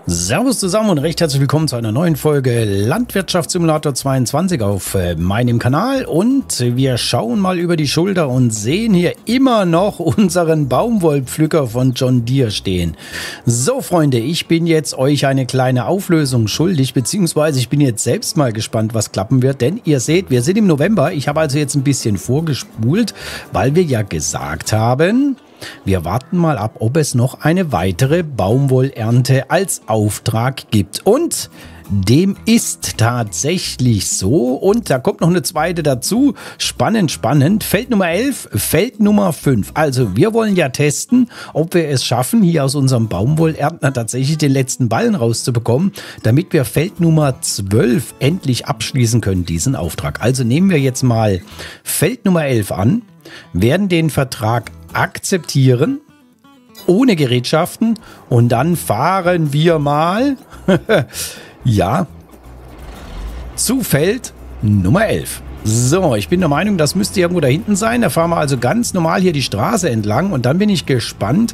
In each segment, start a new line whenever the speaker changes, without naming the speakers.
Servus zusammen und recht herzlich willkommen zu einer neuen Folge Landwirtschaftssimulator 22 auf meinem Kanal. Und wir schauen mal über die Schulter und sehen hier immer noch unseren Baumwollpflücker von John Deere stehen. So Freunde, ich bin jetzt euch eine kleine Auflösung schuldig, beziehungsweise ich bin jetzt selbst mal gespannt, was klappen wird. Denn ihr seht, wir sind im November. Ich habe also jetzt ein bisschen vorgespult, weil wir ja gesagt haben... Wir warten mal ab, ob es noch eine weitere Baumwollernte als Auftrag gibt. Und dem ist tatsächlich so. Und da kommt noch eine zweite dazu. Spannend, spannend. Feld Nummer 11, Feld Nummer 5. Also wir wollen ja testen, ob wir es schaffen, hier aus unserem Baumwollernter tatsächlich den letzten Ballen rauszubekommen, damit wir Feld Nummer 12 endlich abschließen können, diesen Auftrag. Also nehmen wir jetzt mal Feld Nummer 11 an, werden den Vertrag akzeptieren, ohne Gerätschaften, und dann fahren wir mal ja, zu Feld Nummer 11. So, ich bin der Meinung, das müsste irgendwo da hinten sein. Da fahren wir also ganz normal hier die Straße entlang und dann bin ich gespannt.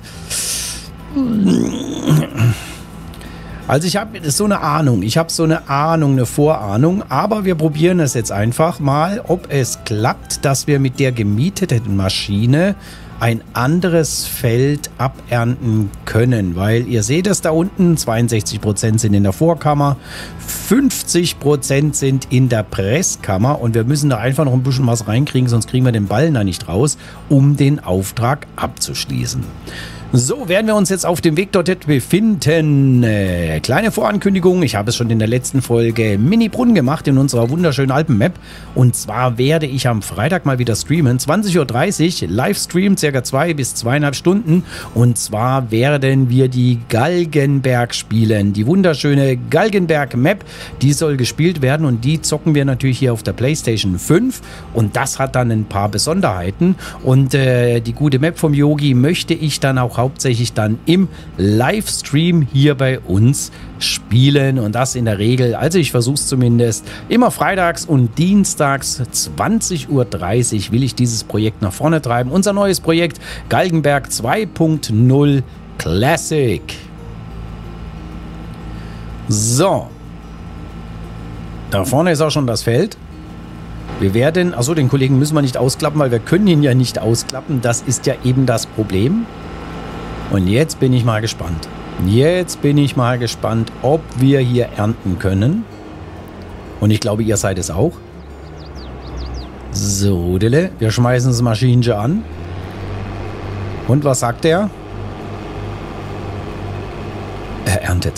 Also ich habe so eine Ahnung, eine Vorahnung, aber wir probieren es jetzt einfach mal, ob es klappt, dass wir mit der gemieteten Maschine ein anderes Feld abernten können, weil ihr seht es da unten, 62% sind in der Vorkammer, 50% sind in der Presskammer und wir müssen da einfach noch ein bisschen was reinkriegen, sonst kriegen wir den Ballen da nicht raus, um den Auftrag abzuschließen. So, werden wir uns jetzt auf dem Weg dorthin befinden. Kleine Vorankündigung, ich habe es schon in der letzten Folge Mini-Brunnen gemacht in unserer wunderschönen Alpen-Map. Und zwar werde ich am Freitag mal wieder streamen, 20:30 Uhr, Livestream, circa 2 bis 2,5 Stunden. Und zwar werden wir die Galgenberg spielen. Die wunderschöne Galgenberg-Map, die soll gespielt werden und die zocken wir natürlich hier auf der PlayStation 5. Und das hat dann ein paar Besonderheiten. Und die gute Map vom Yogi möchte ich dann auch hauptsächlich dann im Livestream hier bei uns spielen und das in der Regel, also ich versuche es zumindest, immer freitags und dienstags 20:30 Uhr will ich dieses Projekt nach vorne treiben. Unser neues Projekt Galgenberg 2.0 Classic. So. Da vorne ist auch schon das Feld. Wir werden, achso, den Kollegen müssen wir nicht ausklappen, weil wir können ihn ja nicht ausklappen. Das ist ja eben das Problem. Und jetzt bin ich mal gespannt. Ob wir hier ernten können. Und ich glaube, ihr seid es auch. So, wir schmeißen das Maschinchen an. Und was sagt er? Er erntet.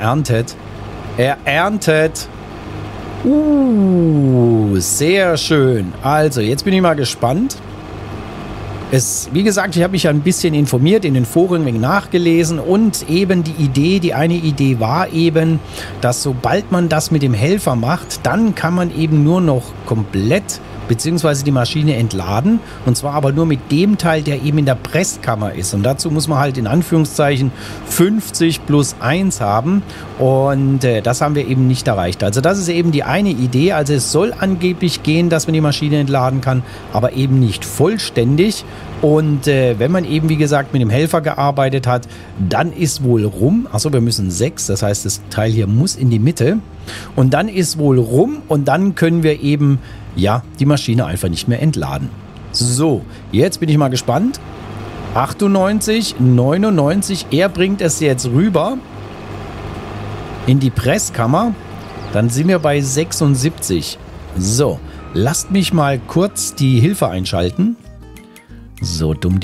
Sehr schön. Also, jetzt bin ich mal gespannt. Wie gesagt, ich habe mich ja ein bisschen informiert, in den Foren nachgelesen und eben die eine Idee war eben, dass sobald man das mit dem Helfer macht, dann kann man eben nur noch komplett beziehungsweise die Maschine entladen, und zwar aber nur mit dem Teil, der eben in der Presskammer ist, und dazu muss man halt in Anführungszeichen 50 plus 1 haben, und das haben wir eben nicht erreicht. Also das ist eben die eine Idee. Also es soll angeblich gehen, dass man die Maschine entladen kann, aber eben nicht vollständig. Und wenn man eben, wie gesagt, mit dem Helfer gearbeitet hat, dann ist wohl rum. Achso, wir müssen 6, das heißt, das Teil hier muss in die Mitte. Und dann ist wohl rum und dann können wir eben, ja, die Maschine einfach nicht mehr entladen. So, jetzt bin ich mal gespannt. 98, 99, er bringt es jetzt rüber in die Presskammer. Dann sind wir bei 76. So, lasst mich mal kurz die Hilfe einschalten. So, dumm.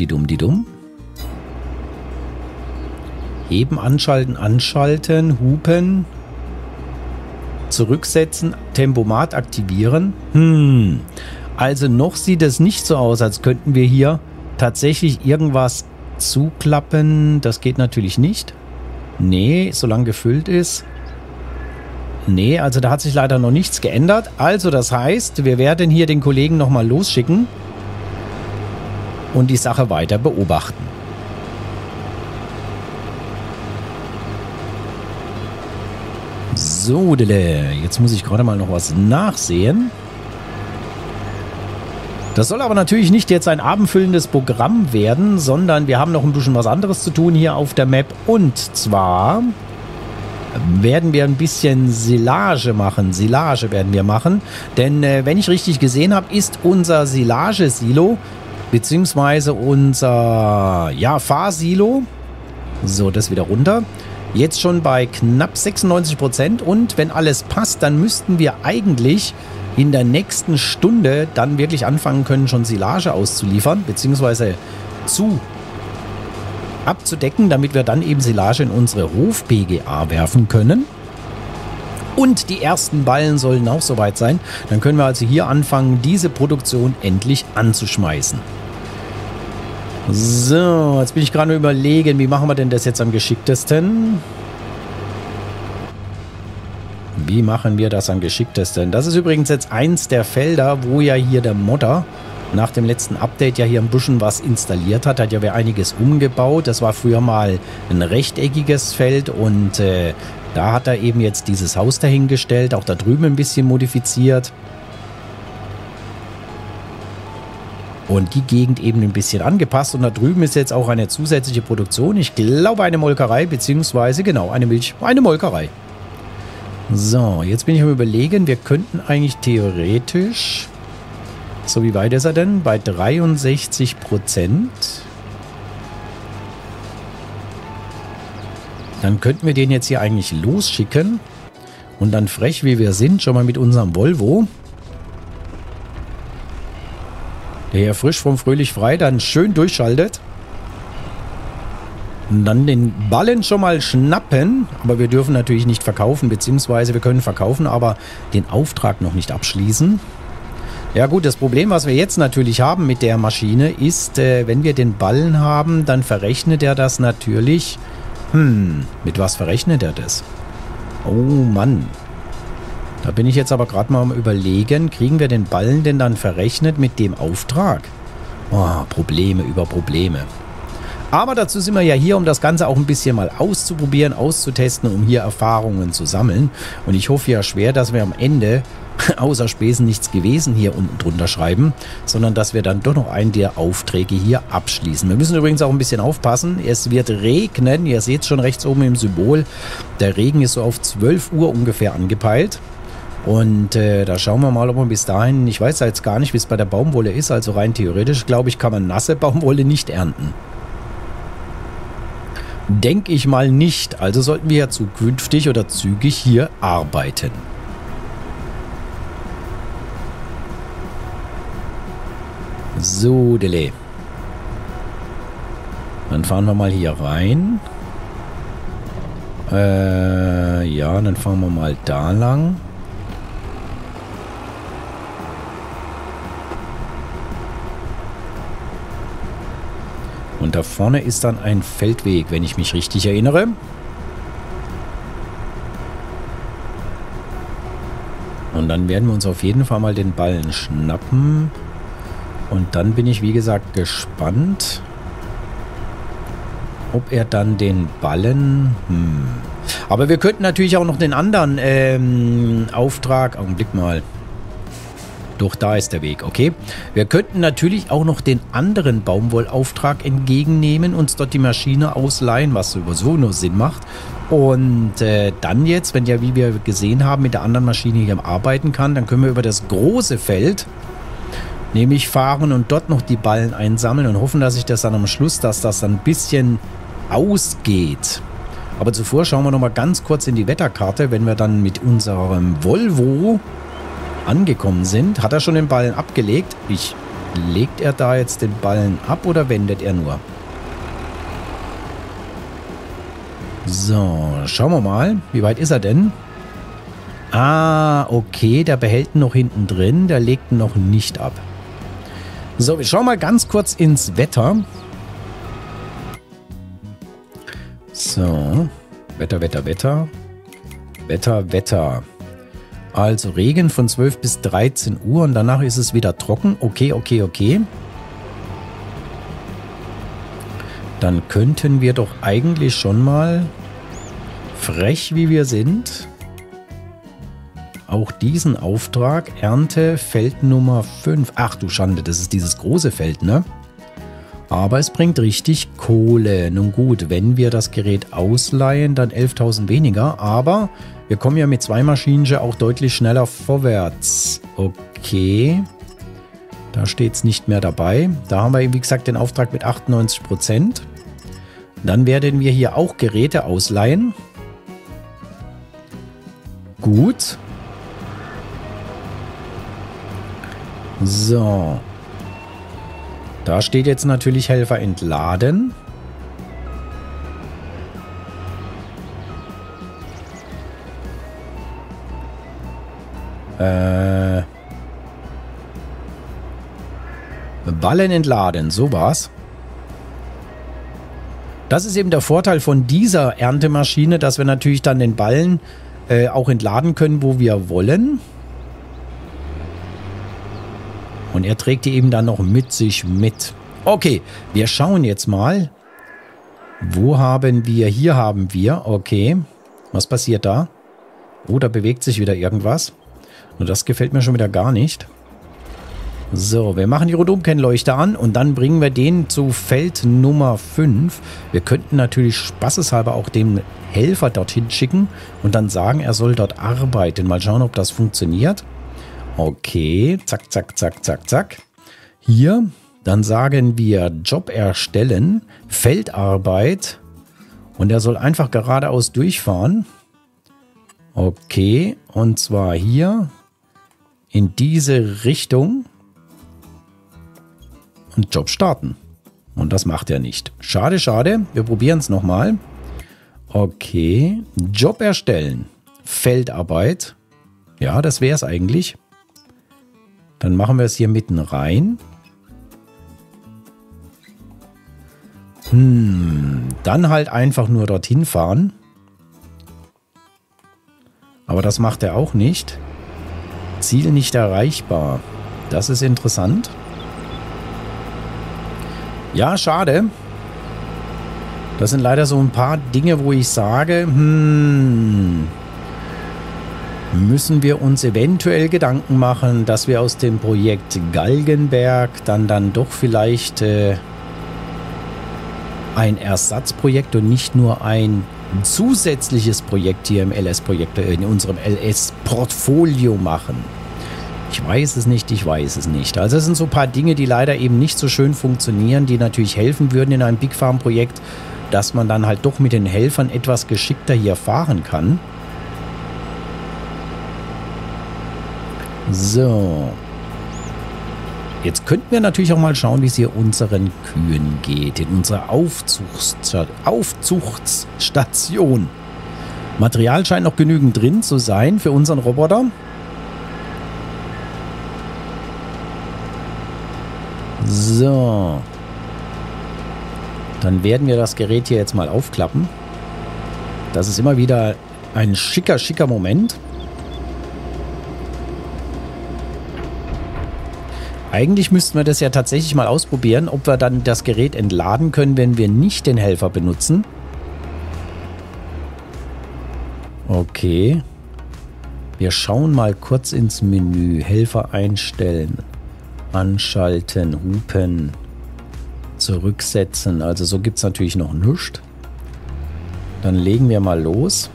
Heben, anschalten, hupen. Zurücksetzen, Tempomat aktivieren. Also noch sieht es nicht so aus, als könnten wir hier tatsächlich irgendwas zuklappen. Das geht natürlich nicht. Nee, solange gefüllt ist. Nee, also da hat sich leider noch nichts geändert. Also das heißt, wir werden hier den Kollegen nochmal losschicken und die Sache weiter beobachten. So, jetzt muss ich gerade mal noch was nachsehen. Das soll aber natürlich nicht jetzt ein abendfüllendes Programm werden, sondern wir haben noch ein bisschen was anderes zu tun hier auf der Map. Und zwar werden wir ein bisschen Silage machen. Silage werden wir machen. Denn wenn ich richtig gesehen habe, ist unser Silagesilo beziehungsweise unser Fahrsilo, so das wieder runter, jetzt schon bei knapp 96%. Und wenn alles passt, dann müssten wir eigentlich in der nächsten Stunde dann wirklich anfangen können, schon Silage auszuliefern, beziehungsweise abzudecken, damit wir dann eben Silage in unsere Hof-PGA werfen können. Und die ersten Ballen sollen auch soweit sein. Dann können wir also hier anfangen, diese Produktion endlich anzuschmeißen. So, jetzt bin ich gerade überlegen, wie machen wir denn das jetzt am geschicktesten? Wie machen wir das am geschicktesten? Das ist übrigens jetzt eins der Felder, wo ja hier der Modder nach dem letzten Update ja hier ein bisschen was installiert hat. Hat ja einiges umgebaut. Das war früher mal ein rechteckiges Feld und da hat er eben jetzt dieses Haus dahingestellt, auch da drüben ein bisschen modifiziert. Und die Gegend eben ein bisschen angepasst. Und da drüben ist jetzt auch eine zusätzliche Produktion. Ich glaube eine Molkerei, beziehungsweise genau, eine Molkerei. So, jetzt bin ich am Überlegen, wir könnten eigentlich theoretisch, so wie weit ist er denn? Bei 63%. Dann könnten wir den jetzt hier eigentlich losschicken und dann frech wie wir sind, schon mal mit unserem Volvo, der hier frisch vom Fröhlich frei dann schön durchschaltet. Und dann den Ballen schon mal schnappen, aber wir dürfen natürlich nicht verkaufen, beziehungsweise wir können verkaufen, aber den Auftrag noch nicht abschließen. Ja gut, das Problem, was wir jetzt natürlich haben mit der Maschine, ist, wenn wir den Ballen haben, dann verrechnet er das natürlich. Mit was verrechnet er das? Oh Mann. Da bin ich jetzt aber gerade mal am Überlegen, kriegen wir den Ballen denn dann verrechnet mit dem Auftrag? Oh, Probleme über Probleme. Aber dazu sind wir ja hier, um das Ganze auch ein bisschen mal auszuprobieren, auszutesten, um hier Erfahrungen zu sammeln. Und ich hoffe ja schwer, dass wir am Ende außer Spesen nichts gewesen hier unten drunter schreiben, sondern dass wir dann doch noch einen der Aufträge hier abschließen. Wir müssen übrigens auch ein bisschen aufpassen. Es wird regnen. Ihr seht es schon rechts oben im Symbol. Der Regen ist so auf 12 Uhr ungefähr angepeilt. Und da schauen wir mal, ob wir bis dahin, ich weiß jetzt gar nicht, wie es bei der Baumwolle ist, also rein theoretisch, glaube ich, kann man nasse Baumwolle nicht ernten. Denke ich mal nicht. Also sollten wir ja zukünftig oder zügig hier arbeiten. So, Dele. Dann fahren wir mal hier rein. Ja, dann fahren wir mal da lang. Und da vorne ist dann ein Feldweg, wenn ich mich richtig erinnere. Und dann werden wir uns auf jeden Fall mal den Ballen schnappen. Und dann bin ich, wie gesagt, gespannt, ob er dann den Ballen... Aber wir könnten natürlich auch noch den anderen Auftrag... Augenblick mal. Doch, da ist der Weg, okay. Wir könnten natürlich auch noch den anderen Baumwollauftrag entgegennehmen, uns dort die Maschine ausleihen, was sowieso nur Sinn macht. Und dann jetzt, wenn ja, wie wir gesehen haben, mit der anderen Maschine hier arbeiten kann, dann können wir über das große Feld nämlich fahren und dort noch die Ballen einsammeln und hoffen, dass sich das dann am Schluss, dass das dann ein bisschen ausgeht. Aber zuvor schauen wir noch mal ganz kurz in die Wetterkarte, wenn wir dann mit unserem Volvo angekommen sind. Hat er schon den Ballen abgelegt? Legt er da jetzt den Ballen ab oder wendet er nur? So, schauen wir mal. Wie weit ist er denn? Ah, okay, der behält ihn noch hinten drin. Der legt ihn noch nicht ab. So, wir schauen mal ganz kurz ins Wetter. So, Wetter. Also Regen von 12 bis 13 Uhr und danach ist es wieder trocken. Okay. Dann könnten wir doch eigentlich schon mal, frech wie wir sind, auch diesen Auftrag, Ernte, Feld Nummer 5. Ach du Schande, das ist dieses große Feld, ne? Aber es bringt richtig Kohle. Nun gut, wenn wir das Gerät ausleihen, dann 11.000 weniger. Aber wir kommen ja mit 2 Maschinen auch deutlich schneller vorwärts. Okay. Da steht es nicht mehr dabei. Da haben wir, wie gesagt, den Auftrag mit 98%. Dann werden wir hier auch Geräte ausleihen. Gut. So. Da steht jetzt natürlich Helfer entladen. Ballen entladen, so war's. Das ist eben der Vorteil von dieser Erntemaschine, dass wir natürlich dann den Ballen auch entladen können, wo wir wollen. Und er trägt die eben dann noch mit sich mit. Okay, wir schauen jetzt mal. Wo haben wir? Hier haben wir. Okay, was passiert da? Oh, da bewegt sich wieder irgendwas. Und das gefällt mir schon wieder gar nicht. So, wir machen die Rundumkennleuchte an und dann bringen wir den zu Feld Nummer 5. Wir könnten natürlich spaßeshalber auch den Helfer dorthin schicken und dann sagen, er soll dort arbeiten. Mal schauen, ob das funktioniert. Okay, zack, zack, zack, zack, zack. Hier, dann sagen wir Job erstellen, Feldarbeit und er soll einfach geradeaus durchfahren. Okay, und zwar hier in diese Richtung. Und Job starten. Und das macht er nicht. Schade, schade. Wir probieren es nochmal. Okay. Job erstellen. Feldarbeit. Ja, das wäre es eigentlich. Dann machen wir es hier mitten rein. Dann halt einfach nur dorthin fahren. Aber das macht er auch nicht. Ziel nicht erreichbar. Das ist interessant. Ja, schade. Das sind leider so ein paar Dinge, wo ich sage, müssen wir uns eventuell Gedanken machen, dass wir aus dem Projekt Galgenberg dann doch vielleicht ein Ersatzprojekt und nicht nur ein zusätzliches Projekt hier im LS-Projekt, in unserem LS-Portfolio machen. Ich weiß es nicht, ich weiß es nicht. Also es sind so ein paar Dinge, die leider eben nicht so schön funktionieren, die natürlich helfen würden in einem Big Farm Projekt, dass man dann halt doch mit den Helfern etwas geschickter hier fahren kann. So. Jetzt könnten wir natürlich auch mal schauen, wie es hier unseren Kühen geht, in unserer Aufzuchtstation. Material scheint noch genügend drin zu sein für unseren Roboter. So. Dann werden wir das Gerät hier jetzt mal aufklappen. Das ist immer wieder ein schicker, schicker Moment. Eigentlich müssten wir das ja tatsächlich mal ausprobieren, ob wir dann das Gerät entladen können, wenn wir nicht den Helfer benutzen. Okay. Wir schauen mal kurz ins Menü. Helfer einstellen. Anschalten, hupen, zurücksetzen. Also so gibt es natürlich noch nichts. Dann legen wir mal los.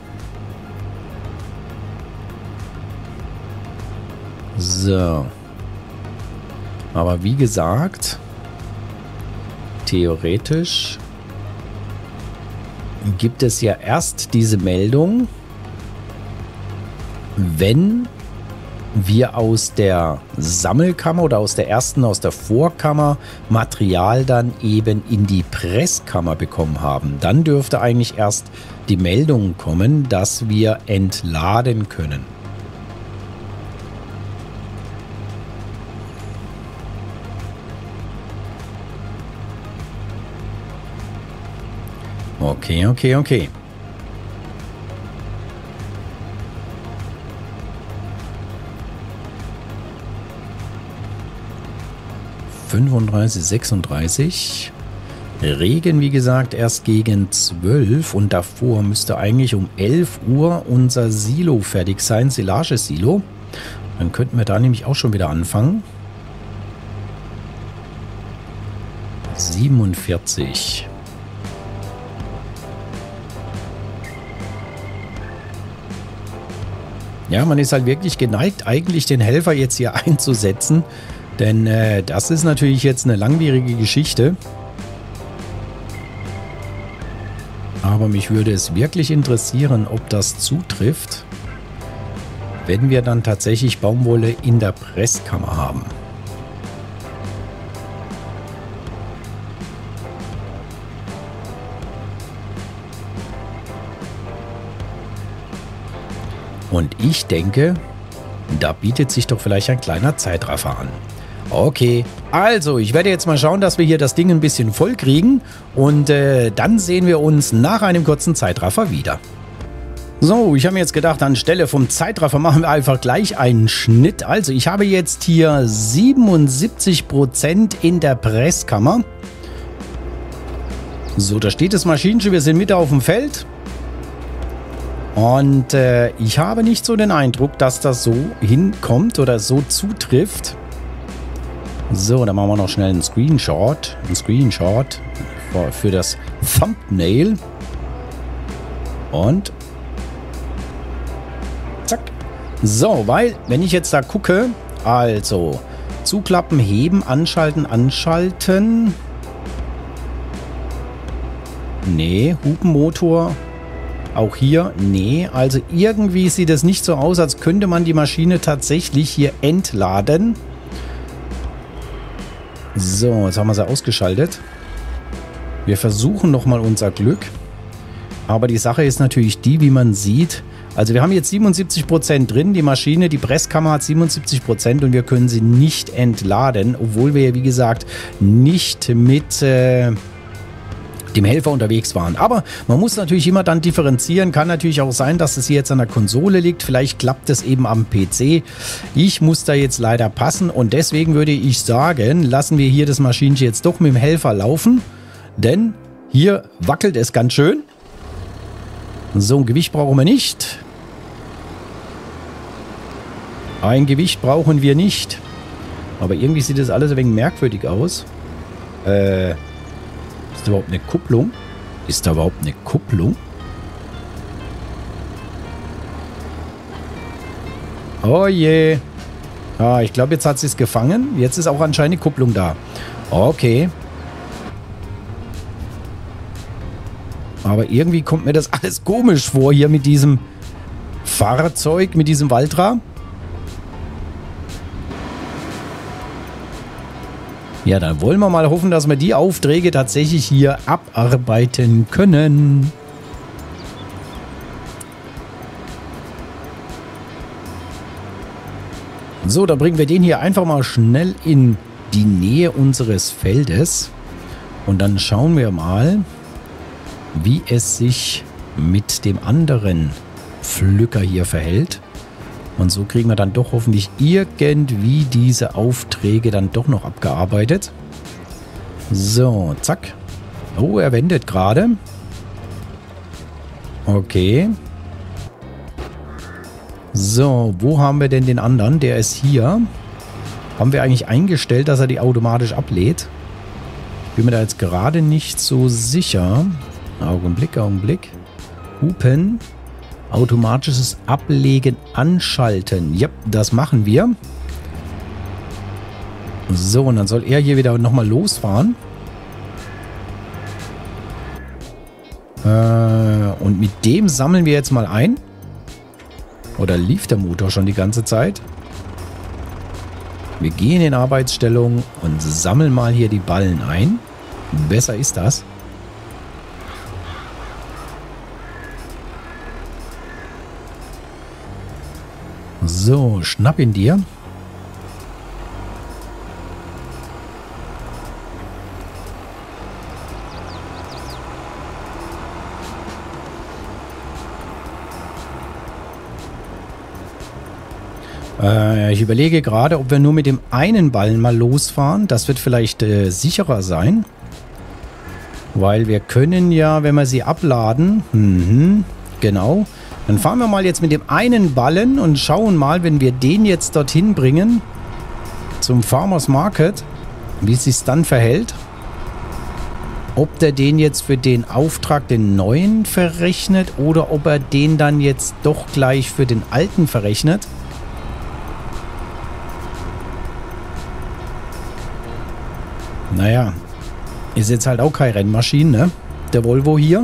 So. Aber wie gesagt, theoretisch gibt es ja erst diese Meldung, wenn wir aus der Sammelkammer oder aus der Vorkammer Material dann eben in die Presskammer bekommen haben. Dann dürfte eigentlich erst die Meldung kommen, dass wir entladen können. Okay, okay, okay. ...35, 36... Regen, wie gesagt, erst gegen 12 und davor müsste eigentlich um 11 Uhr unser Silo fertig sein, Silage-Silo. Dann könnten wir da nämlich auch schon wieder anfangen. 47. Ja, man ist halt wirklich geneigt, eigentlich den Helfer jetzt hier einzusetzen. Denn das ist natürlich jetzt eine langwierige Geschichte. Aber mich würde es wirklich interessieren, ob das zutrifft, wenn wir dann tatsächlich Baumwolle in der Presskammer haben. Und ich denke, da bietet sich doch vielleicht ein kleiner Zeitraffer an. Okay, also ich werde jetzt mal schauen, dass wir hier das Ding ein bisschen voll kriegen und dann sehen wir uns nach einem kurzen Zeitraffer wieder. So, ich habe mir jetzt gedacht, anstelle vom Zeitraffer machen wir einfach gleich einen Schnitt. Also ich habe jetzt hier 77% in der Presskammer. So, da steht das Maschinenschiff, wir sind mitten auf dem Feld. Und ich habe nicht so den Eindruck, dass das so hinkommt oder so zutrifft. So, dann machen wir noch schnell einen Screenshot. Für das Thumbnail. Und zack. So, weil, wenn ich jetzt da gucke, also zuklappen, heben, anschalten, anschalten. Nee, Hupenmotor. Auch hier, nee. Also irgendwie sieht es nicht so aus, als könnte man die Maschine tatsächlich hier entladen. So, jetzt haben wir sie ausgeschaltet. Wir versuchen nochmal unser Glück. Aber die Sache ist natürlich die, wie man sieht. Also wir haben jetzt 77% drin. Die Maschine, die Presskammer hat 77% und wir können sie nicht entladen. Obwohl wir ja, wie gesagt, nicht mit dem Helfer unterwegs waren. Aber man muss natürlich immer dann differenzieren. Kann natürlich auch sein, dass es hier jetzt an der Konsole liegt. Vielleicht klappt es eben am PC. Ich muss da jetzt leider passen und deswegen würde ich sagen, lassen wir hier das Maschinchen jetzt doch mit dem Helfer laufen. Denn hier wackelt es ganz schön. So ein Gewicht brauchen wir nicht. Ein Gewicht brauchen wir nicht. Aber irgendwie sieht das alles ein wenig merkwürdig aus. Ist da überhaupt eine Kupplung? Ist da überhaupt eine Kupplung? Oh je. Ah, ich glaube, jetzt hat sie es gefangen. Jetzt ist auch anscheinend eine Kupplung da. Okay. Aber irgendwie kommt mir das alles komisch vor hier mit diesem Fahrzeug, mit diesem Valtra. Ja, dann wollen wir mal hoffen, dass wir die Aufträge tatsächlich hier abarbeiten können. So, dann bringen wir den hier einfach mal schnell in die Nähe unseres Feldes. Und dann schauen wir mal, wie es sich mit dem anderen Pflücker hier verhält. Und so kriegen wir dann doch hoffentlich irgendwie diese Aufträge dann doch noch abgearbeitet. So, zack. Oh, er wendet gerade. Okay. So, wo haben wir denn den anderen? Der ist hier. Haben wir eigentlich eingestellt, dass er die automatisch ablädt? Ich bin mir da jetzt gerade nicht so sicher. Augenblick. Hupen. Automatisches Ablegen anschalten. Ja, das machen wir. So, und dann soll er hier wieder nochmal losfahren. Und mit dem sammeln wir jetzt mal ein. Oder lief der Motor schon die ganze Zeit? Wir gehen in Arbeitsstellung und sammeln mal hier die Ballen ein. Besser ist das. So, schnapp ihn dir. Ich überlege gerade, ob wir nur mit dem einen Ballen mal losfahren. Das wird vielleicht sicherer sein. Weil wir können ja, wenn wir sie abladen, genau. Dann fahren wir mal jetzt mit dem einen Ballen und schauen mal, wenn wir den jetzt dorthin bringen, zum Farmers Market, wie es sich dann verhält. ob der den jetzt für den Auftrag, den neuen, verrechnet oder ob er den dann jetzt doch gleich für den alten verrechnet. Naja, ist jetzt halt auch keine Rennmaschine, ne? Der Volvo hier.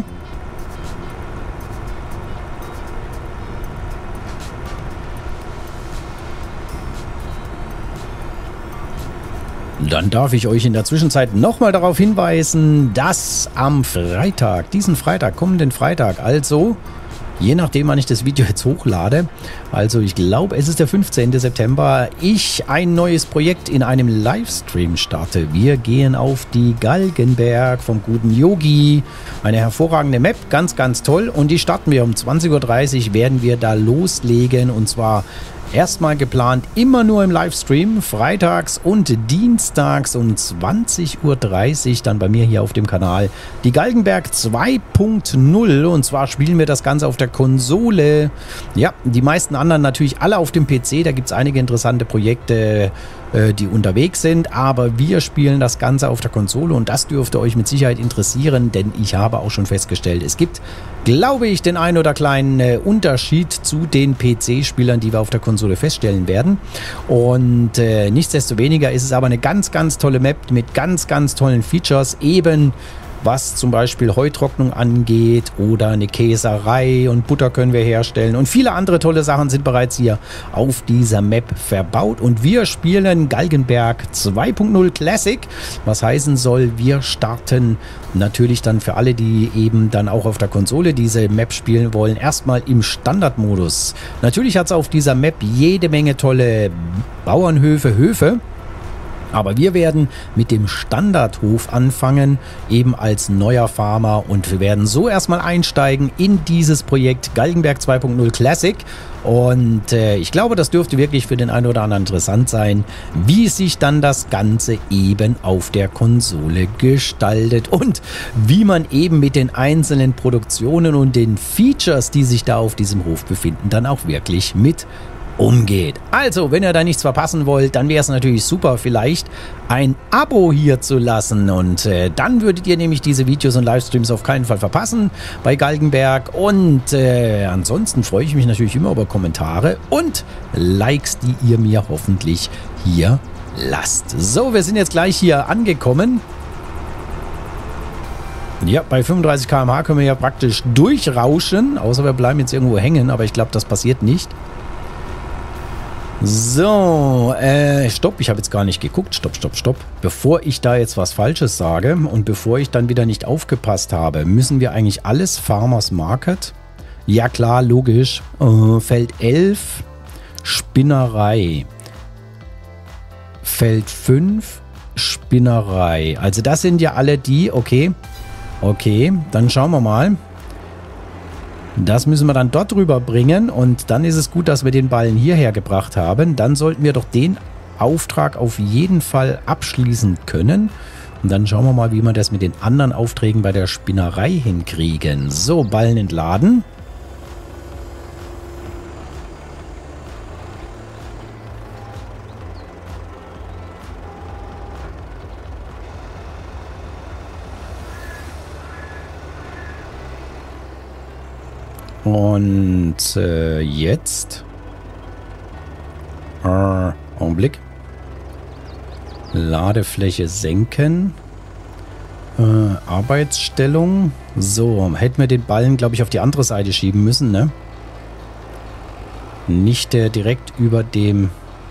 Dann darf ich euch in der Zwischenzeit nochmal darauf hinweisen, dass am Freitag, diesen Freitag, kommenden Freitag, also je nachdem, wann ich das Video jetzt hochlade, also ich glaube, es ist der 15. September, ich ein neues Projekt in einem Livestream starte. Wir gehen auf die Galgenberg vom guten Yogi. Eine hervorragende Map, ganz, ganz toll. Und die starten wir um 20:30 Uhr, werden wir da loslegen. Und zwar erstmal geplant immer nur im Livestream, freitags und dienstags um 20:30 Uhr, dann bei mir hier auf dem Kanal, die Galgenberg 2.0, und zwar spielen wir das Ganze auf der Konsole. Ja, die meisten anderen natürlich alle auf dem PC, da gibt es einige interessante Projekte, die unterwegs sind, aber wir spielen das Ganze auf der Konsole und das dürfte euch mit Sicherheit interessieren, denn ich habe auch schon festgestellt, es gibt, glaube ich, den ein oder kleinen Unterschied zu den PC-Spielern, die wir auf der Konsole feststellen werden. Und nichtsdestoweniger ist es aber eine ganz, ganz tolle Map mit ganz, ganz tollen Features, eben was zum Beispiel Heutrocknung angeht oder eine Käserei und Butter können wir herstellen und viele andere tolle Sachen sind bereits hier auf dieser Map verbaut und wir spielen Galgenberg 2.0 Classic, was heißen soll, wir starten natürlich dann für alle, die eben dann auch auf der Konsole diese Map spielen wollen, erstmal im Standardmodus. Natürlich hat es auf dieser Map jede Menge tolle Bauernhöfe, Höfe. Aber wir werden mit dem Standardhof anfangen, eben als neuer Farmer und wir werden so erstmal einsteigen in dieses Projekt Galgenberg 2.0 Classic und ich glaube, das dürfte wirklich für den einen oder anderen interessant sein, wie sich dann das Ganze eben auf der Konsole gestaltet und wie man eben mit den einzelnen Produktionen und den Features, die sich da auf diesem Hof befinden, dann auch wirklich mit umgeht. Also, wenn ihr da nichts verpassen wollt, dann wäre es natürlich super, vielleicht ein Abo hier zu lassen und dann würdet ihr nämlich diese Videos und Livestreams auf keinen Fall verpassen bei Galgenberg und ansonsten freue ich mich natürlich immer über Kommentare und Likes, die ihr mir hoffentlich hier lasst. So, wir sind jetzt gleich hier angekommen. Ja, bei 35 km/h können wir ja praktisch durchrauschen, außer wir bleiben jetzt irgendwo hängen, aber ich glaube, das passiert nicht. So, stopp, ich habe jetzt gar nicht geguckt. Stopp. Bevor ich da jetzt was Falsches sage und bevor ich dann wieder nicht aufgepasst habe, müssen wir eigentlich alles Farmers Market? Ja klar, logisch. Feld 11, Spinnerei. Feld 5, Spinnerei. Also das sind ja alle die, okay, dann schauen wir mal. Das müssen wir dann dort drüber bringen und dann ist es gut, dass wir den Ballen hierher gebracht haben. Dann sollten wir doch den Auftrag auf jeden Fall abschließen können. Und dann schauen wir mal, wie wir das mit den anderen Aufträgen bei der Spinnerei hinkriegen. So, Ballen entladen. Und jetzt Augenblick. Ladefläche senken. Arbeitsstellung. So, hätten wir den Ballen, glaube ich, auf die andere Seite schieben müssen, ne? Nicht direkt über dem...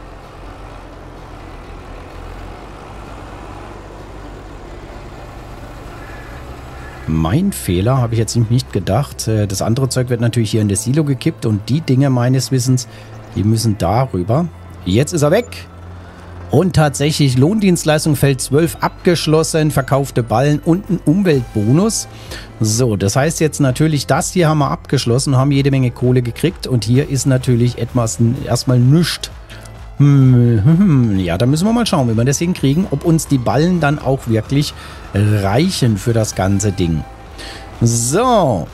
Mein Fehler, habe ich jetzt nicht gedacht. Das andere Zeug wird natürlich hier in das Silo gekippt und die Dinge meines Wissens, die müssen darüber. Jetzt ist er weg. Und tatsächlich Lohndienstleistung Feld 12 abgeschlossen, verkaufte Ballen und ein Umweltbonus. So, das heißt jetzt natürlich, das hier haben wir abgeschlossen, haben jede Menge Kohle gekriegt und hier ist natürlich etwas erstmal nichts. Ja, da müssen wir mal schauen, wie wir das hinkriegen, ob uns die Ballen dann auch wirklich reichen für das ganze Ding. So.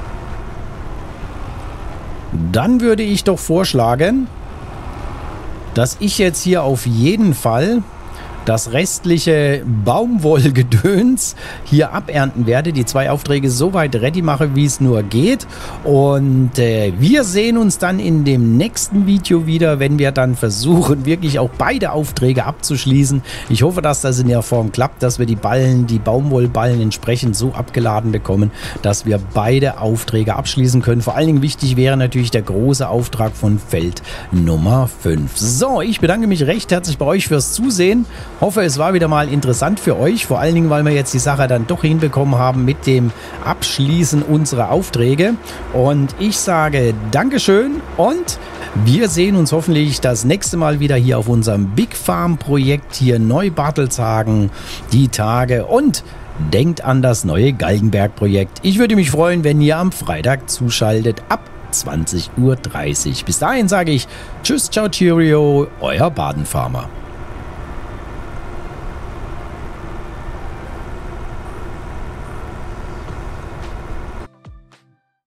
Dann würde ich doch vorschlagen, dass ich jetzt hier auf jeden Fall das restliche Baumwollgedöns hier abernten werde, die 2 Aufträge so weit ready mache, wie es nur geht. Und wir sehen uns dann in dem nächsten Video wieder, wenn wir dann versuchen, wirklich auch beide Aufträge abzuschließen. Ich hoffe, dass das in der Form klappt, dass wir die Baumwollballen entsprechend so abgeladen bekommen, dass wir beide Aufträge abschließen können. Vor allen Dingen wichtig wäre natürlich der große Auftrag von Feld Nummer 5. So, ich bedanke mich recht herzlich bei euch fürs Zusehen. Hoffe, es war wieder mal interessant für euch, vor allen Dingen, weil wir jetzt die Sache dann doch hinbekommen haben mit dem Abschließen unserer Aufträge. Und ich sage Dankeschön und wir sehen uns hoffentlich das nächste Mal wieder hier auf unserem Big Farm Projekt hier Neubartelshagen die Tage und denkt an das neue Galgenberg-Projekt. Ich würde mich freuen, wenn ihr am Freitag zuschaltet ab 20:30 Uhr. Bis dahin sage ich Tschüss, ciao, cheerio, euer Badenfarmer.